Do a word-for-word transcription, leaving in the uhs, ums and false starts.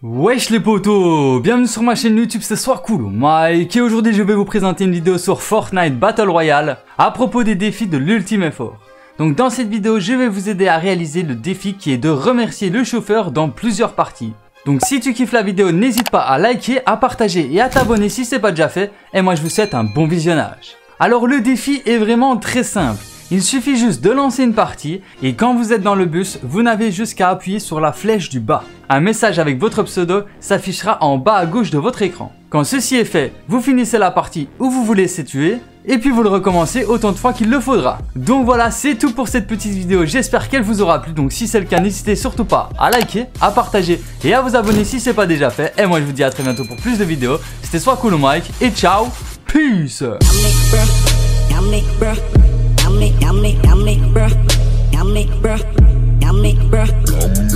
Wesh les potos, bienvenue sur ma chaîne YouTube, c'est Soiscool Mike et aujourd'hui je vais vous présenter une vidéo sur Fortnite Battle Royale à propos des défis de l'Ultimate Effort. Donc dans cette vidéo je vais vous aider à réaliser le défi qui est de remercier le chauffeur dans plusieurs parties. Donc si tu kiffes la vidéo n'hésite pas à liker, à partager et à t'abonner si c'est pas déjà fait et moi je vous souhaite un bon visionnage. Alors le défi est vraiment très simple. Il suffit juste de lancer une partie et quand vous êtes dans le bus, vous n'avez juste qu'à appuyer sur la flèche du bas. Un message avec votre pseudo s'affichera en bas à gauche de votre écran. Quand ceci est fait, vous finissez la partie où vous vous laissez tuer et puis vous le recommencez autant de fois qu'il le faudra. Donc voilà, c'est tout pour cette petite vidéo, j'espère qu'elle vous aura plu. Donc si c'est le cas, n'hésitez surtout pas à liker, à partager et à vous abonner si c'est pas déjà fait. Et moi je vous dis à très bientôt pour plus de vidéos. C'était Soiscool Mike et ciao, peace. Yummy, yummy, yummy, bruh. Yummy, bruh. Yummy, bruh.